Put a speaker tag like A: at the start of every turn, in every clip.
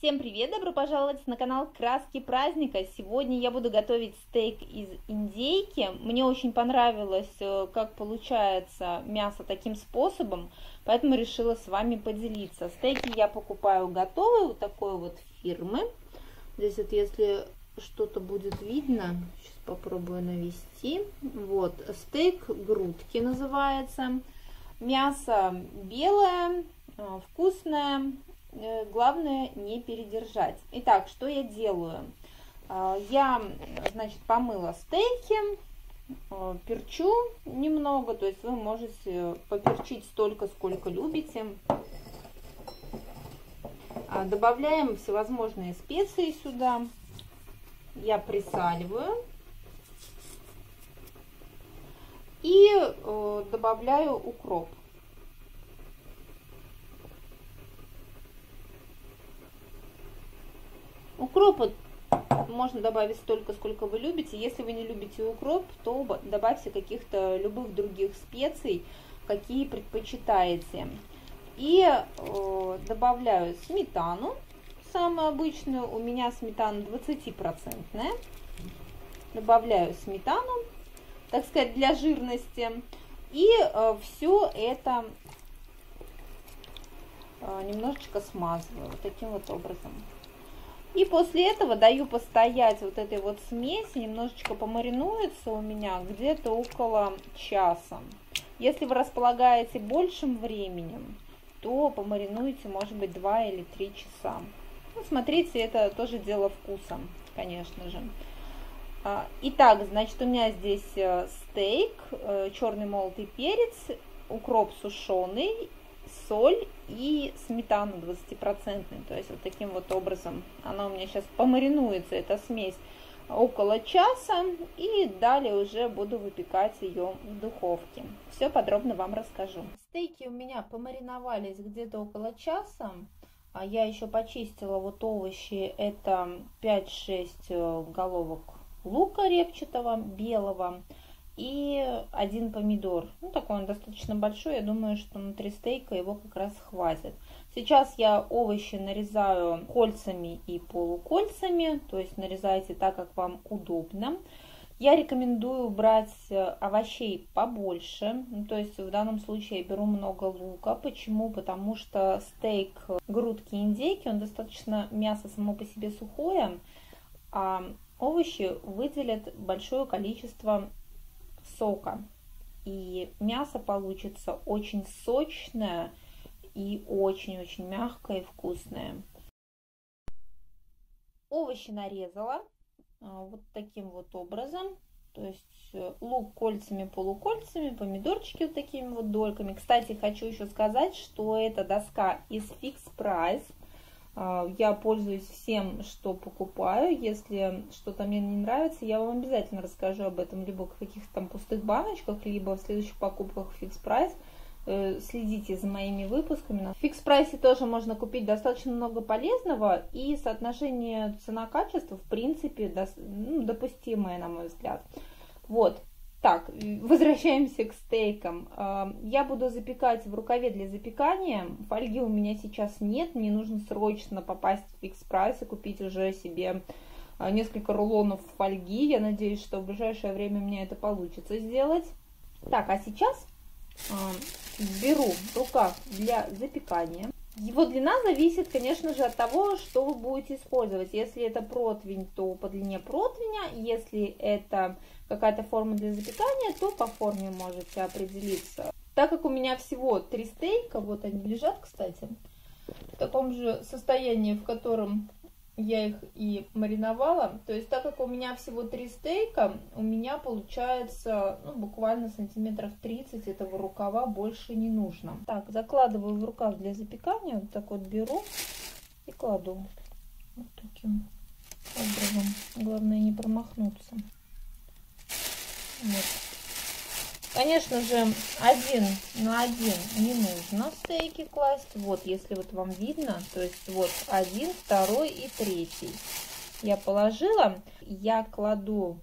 A: Всем привет! Добро пожаловать на канал Краски праздника. Сегодня я буду готовить стейк из индейки. Мне очень понравилось, как получается мясо таким способом, поэтому решила с вами поделиться. Стейки я покупаю готовые, вот такой вот фирмы. Здесь вот, если что-то будет видно, сейчас попробую навести. Вот, стейк грудки называется. Мясо белое, вкусное. Главное не передержать. Итак, что я делаю? Я, значит, помыла стейки, перчу немного, то есть вы можете поперчить столько, сколько любите. Добавляем всевозможные специи сюда. Я присаливаю и добавляю укроп. Укропа можно добавить столько, сколько вы любите. Если вы не любите укроп, то добавьте каких-то любых других специй, какие предпочитаете. И добавляю сметану, самую обычную. У меня сметана 20%. Добавляю сметану, так сказать, для жирности. И все это немножечко смазываю вот таким вот образом. И после этого даю постоять вот этой вот смеси, немножечко помаринуется у меня где-то около часа. Если вы располагаете большим временем, то помаринуйте, может быть, 2 или 3 часа. Ну, смотрите, это тоже дело вкуса, конечно же. Итак, значит, у меня здесь стейк, черный молотый перец, укроп сушеный, соль и сметана 20%, то есть вот таким вот образом она у меня сейчас помаринуется, эта смесь, около часа, и далее уже буду выпекать ее в духовке. Все подробно вам расскажу. Стейки у меня помариновались где-то около часа, я еще почистила вот овощи, это 5-6 головок лука репчатого, белого, и 1 помидор. Ну, такой он достаточно большой, я думаю, что на 3 стейка его как раз хватит. Сейчас я овощи нарезаю кольцами и полукольцами, то есть нарезайте так, как вам удобно. Я рекомендую брать овощей побольше, то есть в данном случае я беру много лука. Почему? Потому что стейк грудки индейки, он достаточно, мясо само по себе сухое, а овощи выделят большое количество сока, и мясо получится очень сочное и очень-очень мягкое и вкусное. Овощи нарезала вот таким вот образом, то есть лук кольцами, полукольцами, помидорчики вот такими вот дольками. Кстати, хочу еще сказать, что эта доска из Fix Price. Я пользуюсь всем, что покупаю. Если что-то мне не нравится, я вам обязательно расскажу об этом либо в каких-то там пустых баночках, либо в следующих покупках Fix Price. Следите за моими выпусками. В Fix Price тоже можно купить достаточно много полезного, и соотношение цена-качество в принципе допустимое, на мой взгляд. Вот. Так, возвращаемся к стейкам. Я буду запекать в рукаве для запекания. Фольги у меня сейчас нет. Мне нужно срочно попасть в Fix Price и купить уже себе несколько рулонов фольги. Я надеюсь, что в ближайшее время у меня это получится сделать. Так, а сейчас беру рукав для запекания. Его длина зависит, конечно же, от того, что вы будете использовать. Если это противень, то по длине противня. Если это какая-то форма для запекания, то по форме можете определиться. Так как у меня всего 3 стейка, вот они лежат, кстати, в таком же состоянии, в котором я их и мариновала. То есть, так как у меня всего 3 стейка, у меня получается буквально сантиметров 30 этого рукава, больше не нужно. Так, закладываю в рукав для запекания, вот так вот беру и кладу вот таким образом. Главное не промахнуться. Вот. Конечно же, 1 на 1 не нужно стейки класть. Вот, если вот вам видно, то есть вот 1, 2 и 3 я положила. Я кладу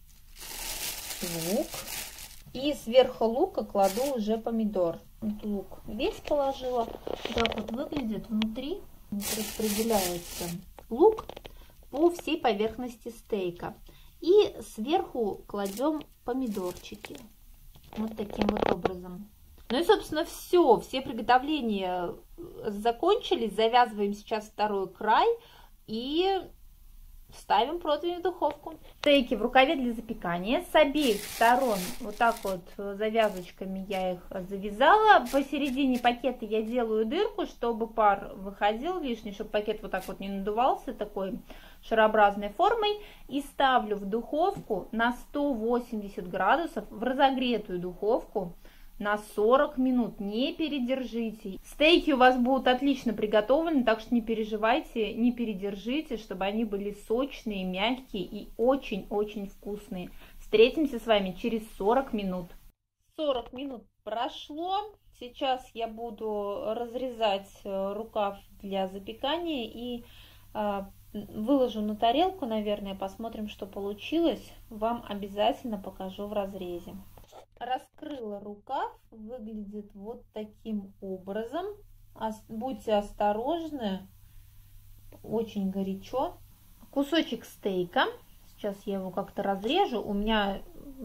A: лук, и сверху лука кладу уже помидор. Вот лук весь положила. Так вот выглядит внутри. распределяется лук по всей поверхности стейка. И сверху кладем помидорчики. Вот таким вот образом. Ну и, собственно, все приготовления закончились. Завязываем сейчас второй край и ставим противень в духовку. Стейки в рукаве для запекания. С обеих сторон вот так вот завязочками я их завязала. Посередине пакета я делаю дырку, чтобы пар выходил лишний, чтобы пакет вот так вот не надувался такой шарообразной формой. И ставлю в духовку на 180 градусов, в разогретую духовку, на 40 минут. Не передержите. Стейки у вас будут отлично приготовлены, так что не переживайте, не передержите, чтобы они были сочные, мягкие и очень-очень вкусные. Встретимся с вами через 40 минут. 40 минут прошло. Сейчас я буду разрезать рукав для запекания и выложу на тарелку, наверное, посмотрим, что получилось. Вам обязательно покажу в разрезе. Раскрыла рукав, выглядит вот таким образом. Будьте осторожны, очень горячо. Кусочек стейка, сейчас я его как-то разрежу, у меня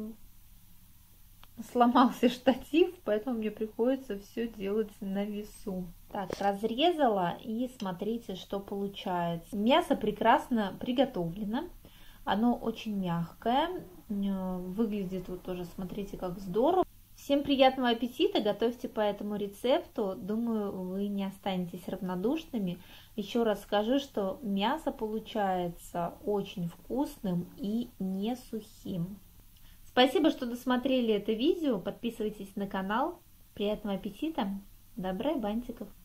A: сломался штатив, поэтому мне приходится все делать на весу. Так, разрезала и смотрите, что получается. Мясо прекрасно приготовлено, оно очень мягкое. Выглядит вот тоже, смотрите, как здорово. Всем приятного аппетита, готовьте по этому рецепту. Думаю, вы не останетесь равнодушными. Еще раз скажу, что мясо получается очень вкусным и не сухим. Спасибо, что досмотрели это видео. Подписывайтесь на канал. Приятного аппетита. Добра и бантиков.